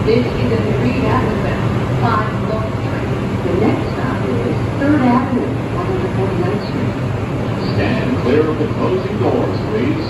This is a Nereid Ave bound 5 local train. The next stop is 3rd Avenue, 149th Street. Stand clear of the closing doors, please.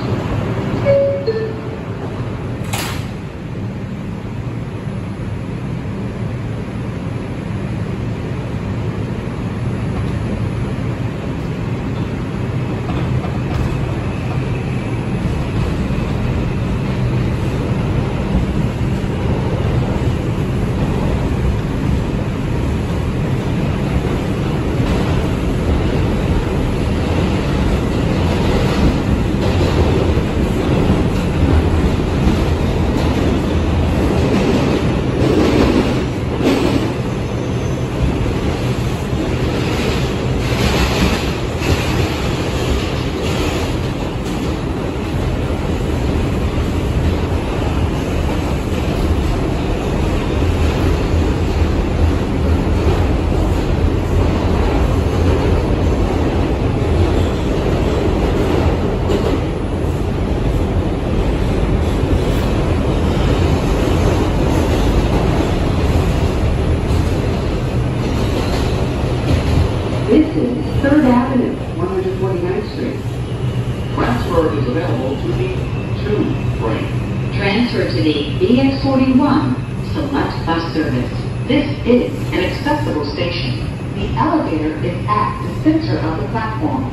This is 3rd Avenue, 149th Street. Transfer is available to the 2 train. Transfer to the BX41 Select Bus Service. This is an accessible station. The elevator is at the center of the platform.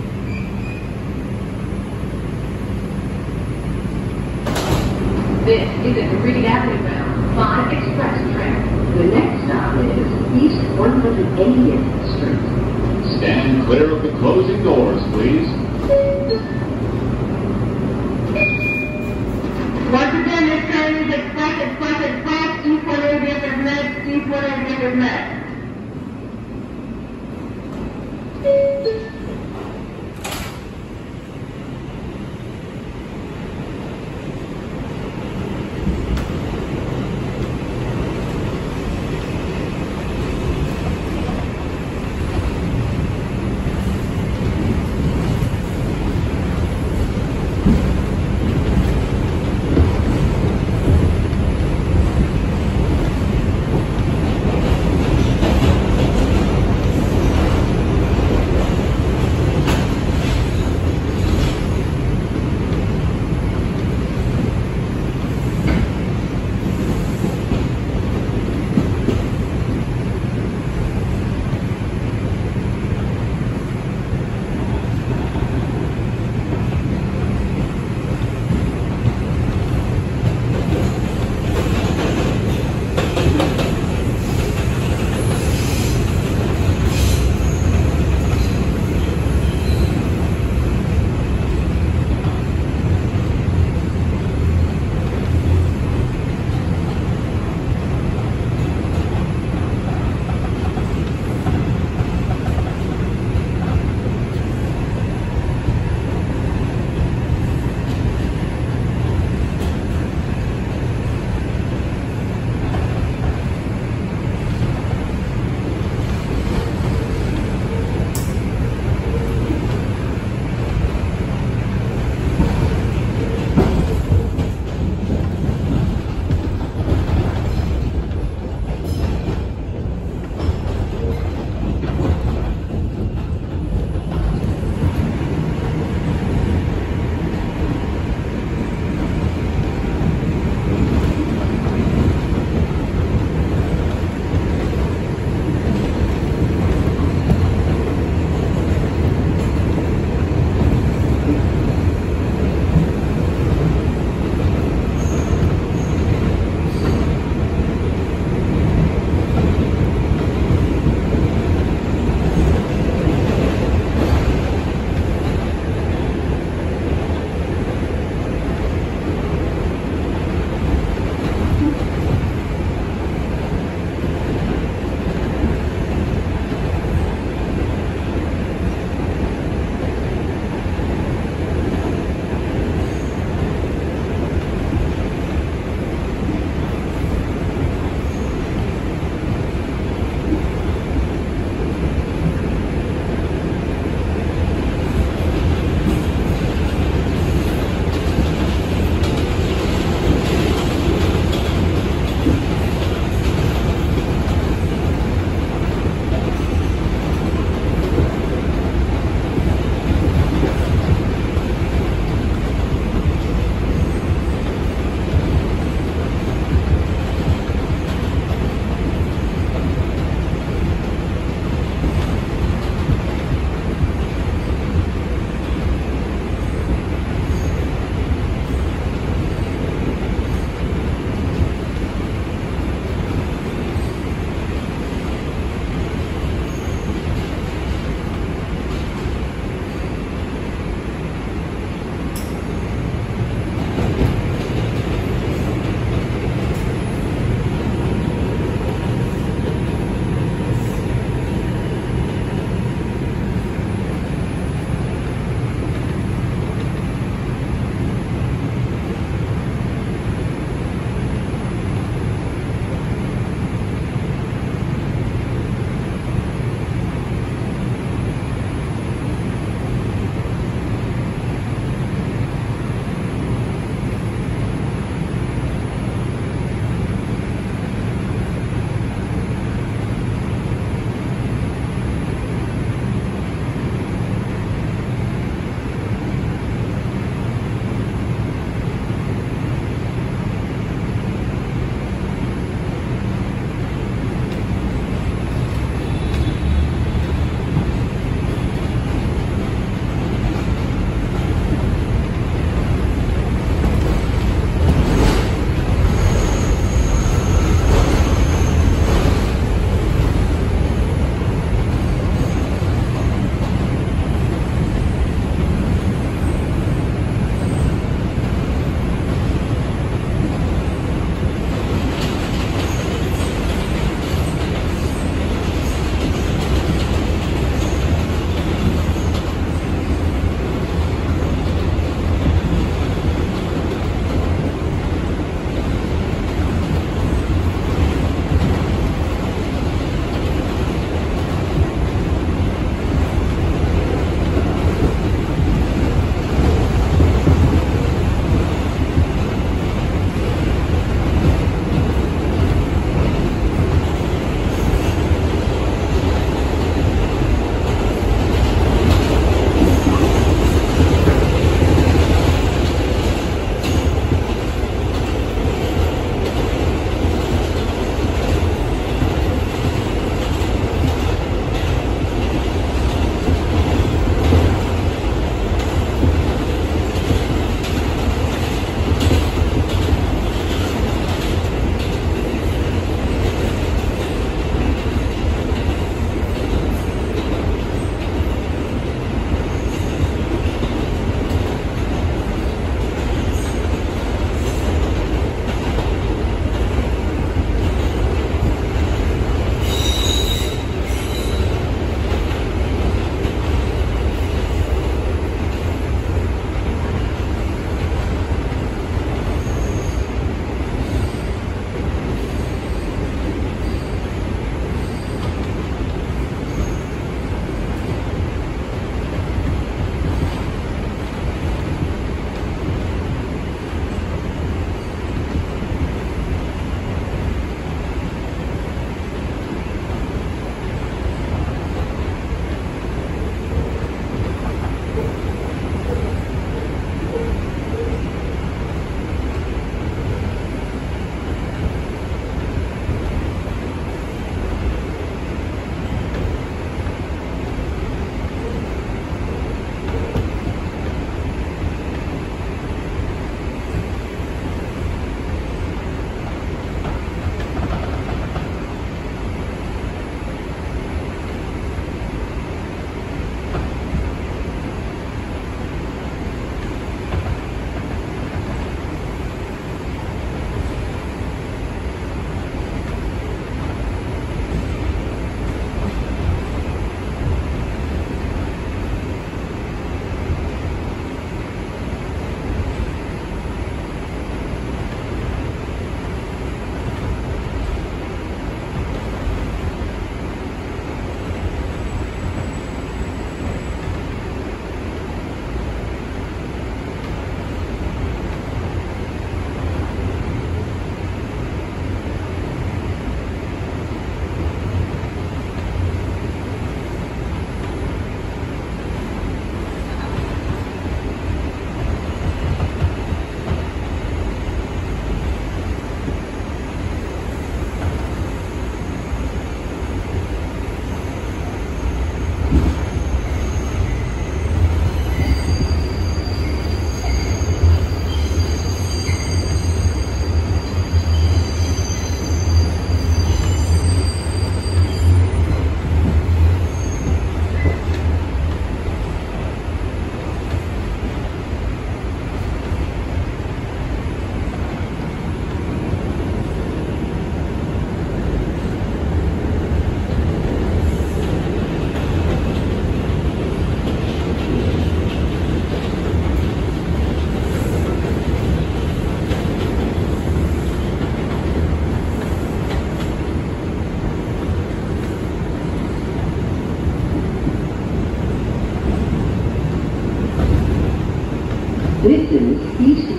This is a Nereid Ave bound 5 express train. The next stop is East 180th Street. Stand clear of the closing doors, please. Once again, this train is express, D480 is next, D480 is next.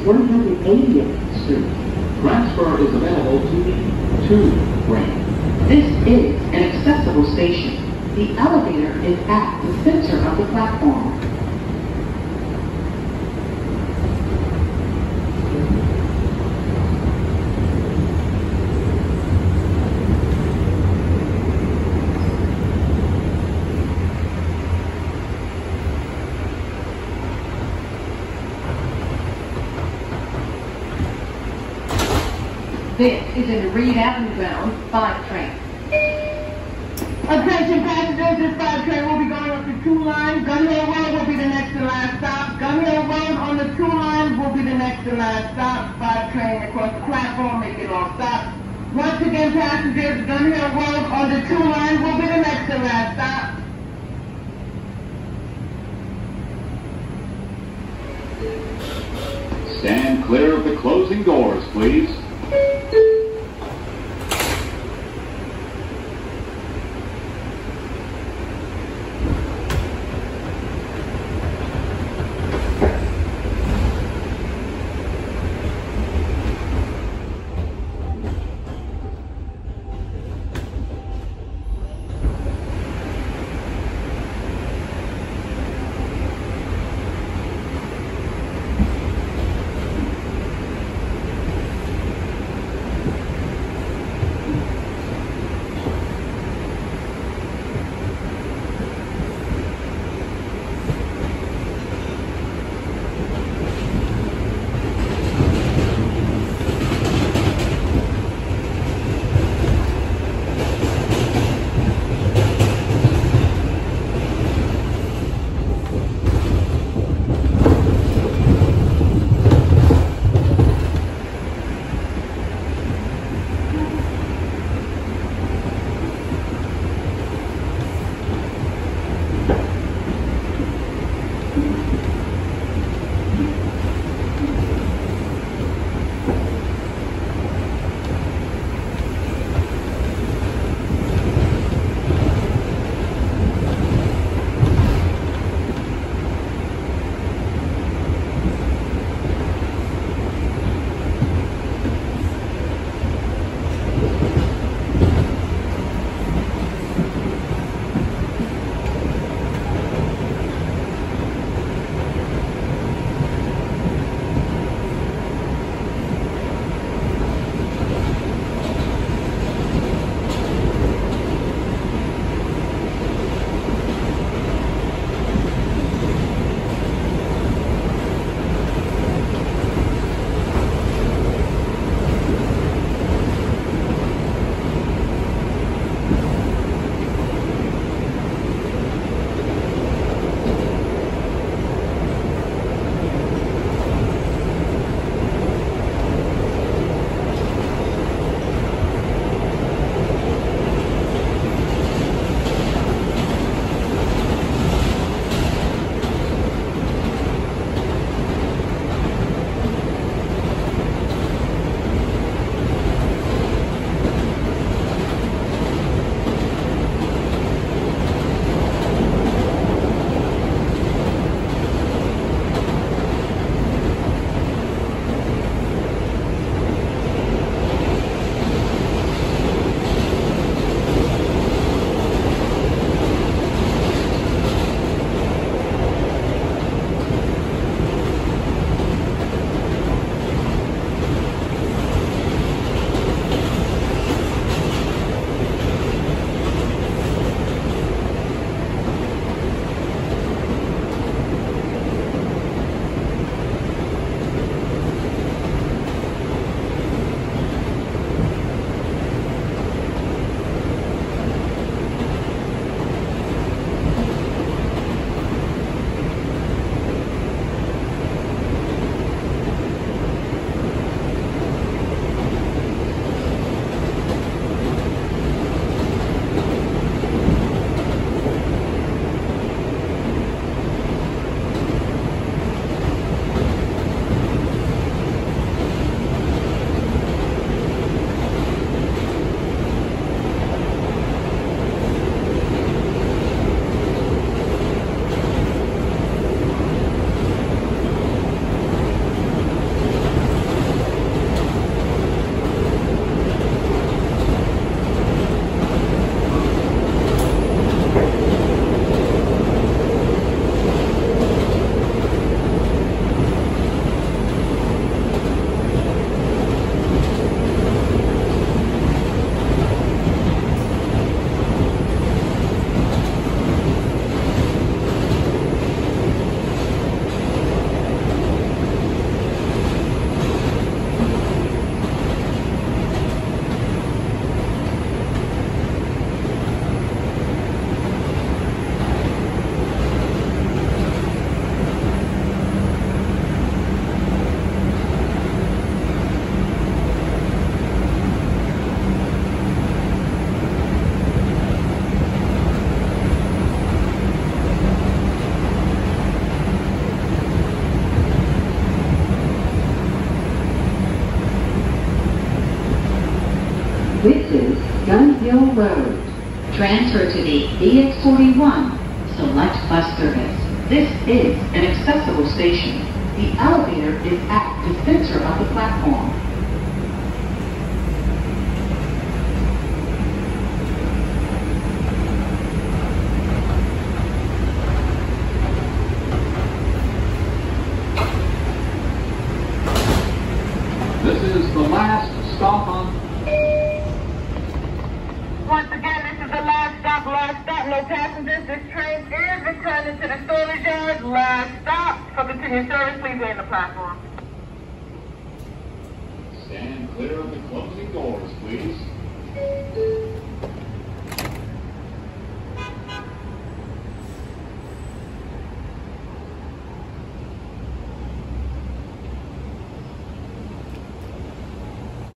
180th Street. Transfer is available to the 2 train. This is an accessible station. The elevator is at the center of the platform. This is a Nereid Ave bound 5 train. Attention passengers, this 5 train will be going up to 2 lines. Gun Hill Road will be the next to last stop. Gun Hill Road on the 2 lines will be the next to last stop. 5 train across the platform, make it all stop. Once again, passengers, Gun Hill Road on the 2 lines will be the next to last stop. Stand clear of the closing doors, please. This is Gun Hill Road. Transfer to the BX41 Select Bus Service. This is an accessible station. The elevator is at the center of the platform. This is the last stop on... Once again, this is the last stop, no passengers. This train is returning to the storage yard. Last stop. For continued service, please wait on the platform. Stand clear of the closing doors, please.